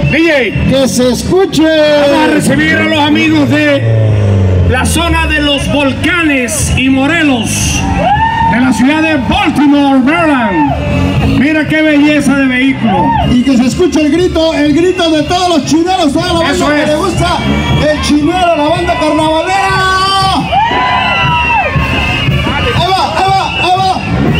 DJ, que se escuche. Vamos a recibir a los amigos de la zona de los volcanes y Morelos, de la ciudad de Baltimore, Maryland. Mira qué belleza de vehículo. Y que se escuche el grito de todos los chineros, toda la banda que le gusta el chinero, la banda carnavalera. Ahí va, ahí va, ahí va.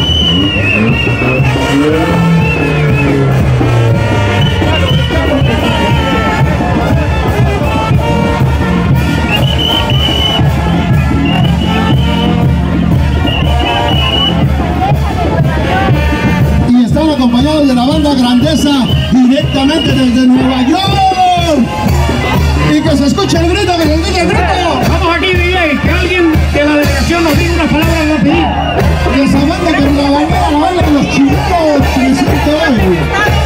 Acompañados de la banda Grandeza directamente desde Nueva York. Y que se escuche el grito, que se escuche el grito. Vamos aquí, DJ, que alguien de la delegación nos diga unas palabras rapidito. Y esa banda que la bandera, la banda de los chilenos presente hoy.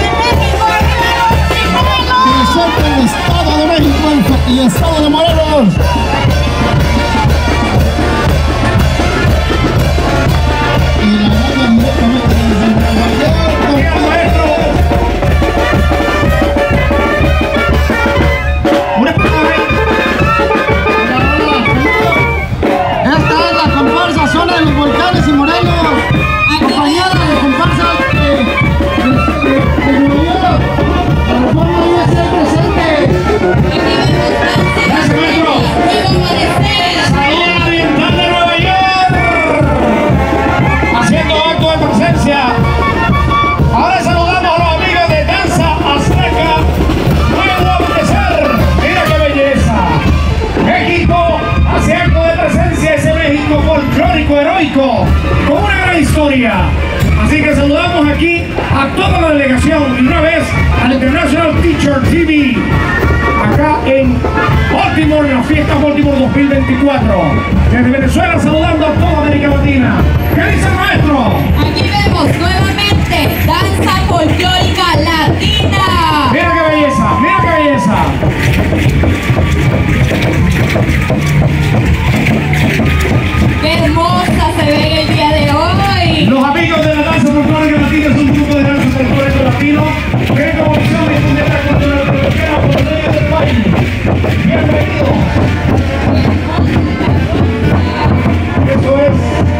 Presente el Estado de México y el Estado de Morelos. Y la banda directamente desde Nueva York. Volcanes y Morelos, acompañada de comparsas de Nueva York. La Reforma debe ser presente. Gracias, maestro. Salón Oriental de Nueva York, haciendo acto de presencia. Ahora saludamos a los amigos de Danza Azteca. Nuevo amanecer. Mira qué belleza. México hace acto de presencia, ese México folclórico, heroico, con una gran historia. Así que saludamos aquí a toda la delegación y una vez al International Teacher TV acá en Baltimore, en la fiesta Baltimore 2024. Desde Venezuela saludando a toda América Latina. ¿Qué dice el maestro? Aquí vemos nuevamente danza folclórica latina. Mira qué belleza, mira qué belleza. ¡Qué hermosa se ve el día de hoy! Los amigos de la danza folclórica latina es un grupo de danza folclórica latino que como misión difunde la cultura latinoamericana por medio del país. Bienvenido. Eso es.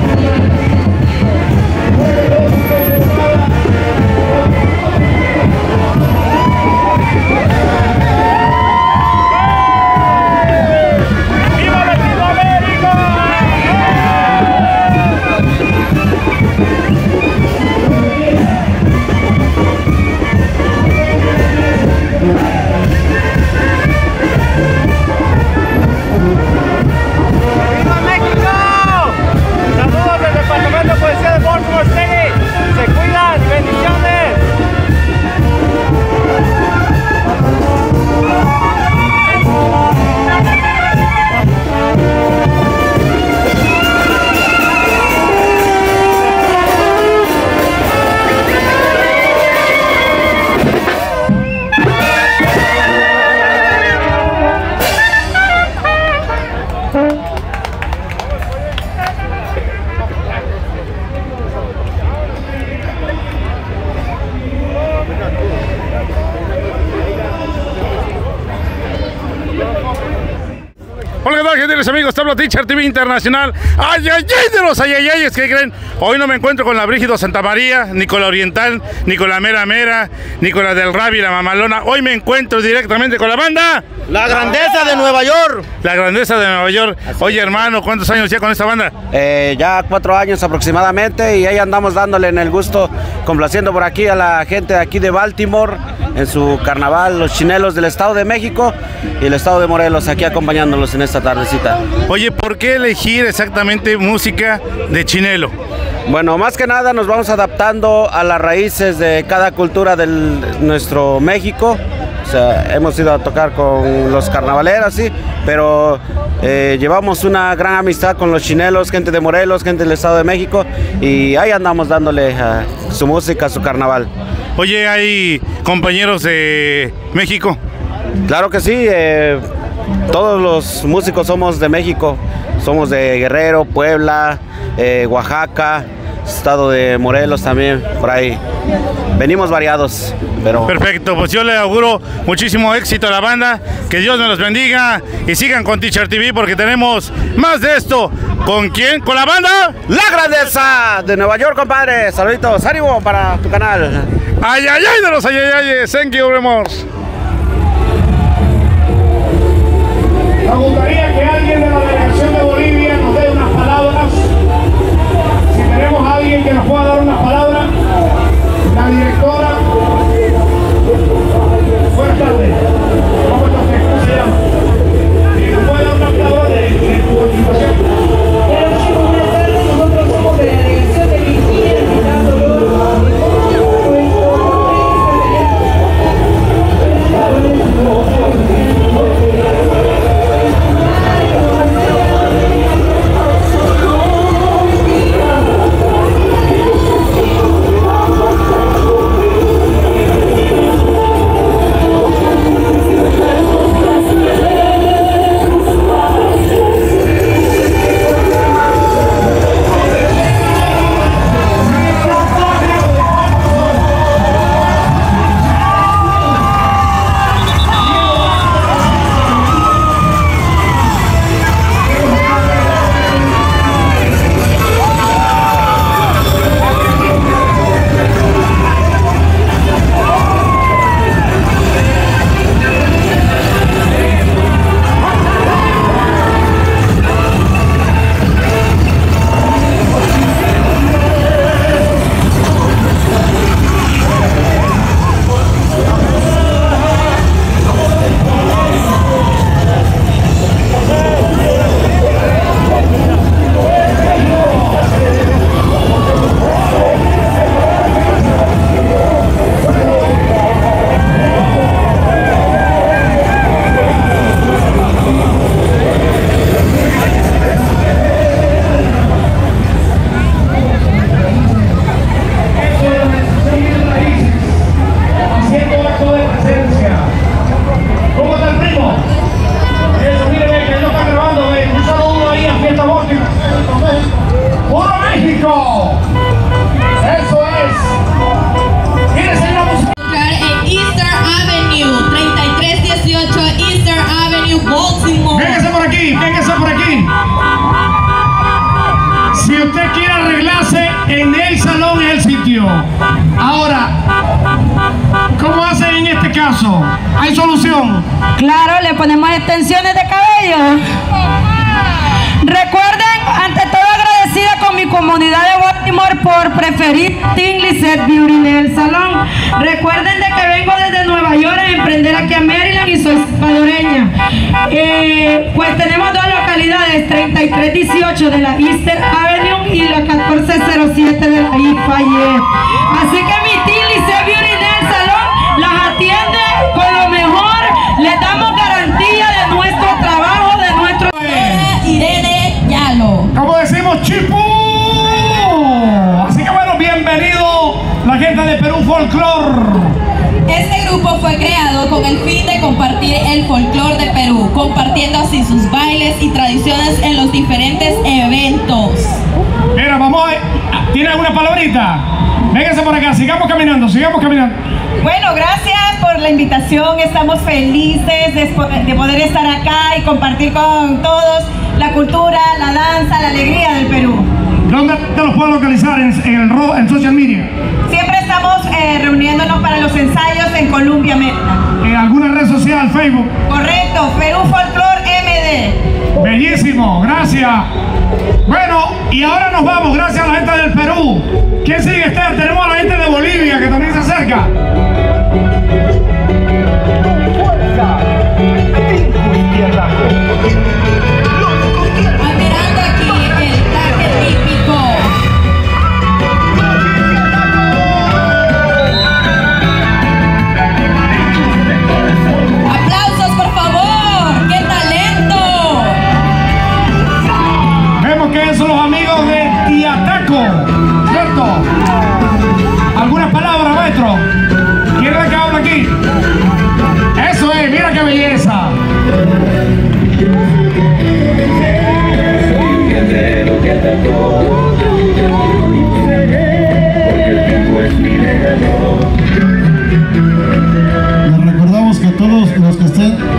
Hola, ¿qué tal, gentiles amigos? Te habla Teacher TV Internacional. ¡Ay, ay, ay! De los ayayayes, ¿qué creen? Hoy no me encuentro con la Brígido Santa María, ni con la Oriental, ni con la Mera Mera, ni con la del Rabi, la Mamalona. Hoy me encuentro directamente con la banda La Grandeza de Nueva York. La Grandeza de Nueva York. Oye, hermano, ¿cuántos años ya con esta banda? Ya 4 años aproximadamente, y ahí andamos dándole en el gusto, complaciendo por aquí a la gente de aquí de Baltimore en su carnaval, los chinelos del Estado de México y el Estado de Morelos, aquí acompañándolos en esta tardecita. Oye, ¿por qué elegir exactamente música de chinelo? Bueno, más que nada nos vamos adaptando a las raíces de cada cultura de nuestro México. O sea, hemos ido a tocar con los carnavaleros, sí, pero llevamos una gran amistad con los chinelos, gente de Morelos, gente del Estado de México, y ahí andamos dándole a su música, a su carnaval. Oye, ¿hay compañeros de México? Claro que sí, todos los músicos somos de México, somos de Guerrero, Puebla, Oaxaca, estado de Morelos también, por ahí. Venimos variados, pero... Perfecto, pues yo le auguro muchísimo éxito a la banda, que Dios nos los bendiga y sigan con Teacher TV porque tenemos más de esto. ¿Con quién? ¿Con la banda? La Grandeza de Nueva York, compadre. Saluditos, ánimo para tu canal. Ay, ay, ay de los ay, ay, ay. Thank you very much. Me gustaría que alguien de la delegación de Bolivia nos dé unas palabras. Si tenemos a alguien que nos pueda dar unas palabras, la directora. Buenas tardes. ¿Cómo está usted? ¿Cómo se llama? Si nos puede dar unas palabras de tu participación. Buenas tardes, nosotros somos de la delegación de Virginia, Ahora, ¿cómo hacen en este caso? ¿Hay solución? claro, le ponemos extensiones de cabello. Recuerden, ante todo agradecida con mi comunidad de Baltimore por preferir Team Lisette Beauty en el salón. Recuerden de que vengo desde Nueva York a emprender aquí a Maryland y soy salvadoreña. Pues tenemos dos localidades, 3318 de la Eastern Avenue y la 1407 de la East Fayette. Así que mi Team Lisette Beauty en el salón las atiende con lo mejor, les damos garantía de nuestro trabajo, de nuestro... Irene Yalo. Como decimos, chipú. Así que bueno, bienvenido la gente de Perú Folklore. Este grupo fue creado con el fin de compartir el folclore de Perú, compartiendo así sus bailes y tradiciones en los diferentes eventos. Mira, vamos a... ¿Tiene alguna palabrita? Vénganse por acá, sigamos caminando, sigamos caminando. Bueno, gracias por la invitación, estamos felices de poder estar acá y compartir con todos la cultura, la danza, la alegría del Perú. ¿Dónde te los puedo localizar en social media? Siempre estamos reuniéndonos para los ensayos en Columbia, Maryland. ¿En alguna red social, Facebook? Correcto, Perú Folklore MD. Bellísimo, gracias. Bueno, y ahora nos vamos, gracias a la gente del Perú. ¿Quién sigue, Esther? Tenemos a la gente de Bolivia que también se acerca. Admirando aquí el traje típico. ¡Aplausos, por favor! ¡Qué talento! Vemos que son los amigos de Tiataco, ¿cierto? ¿Alguna palabra, maestro? todos los que estén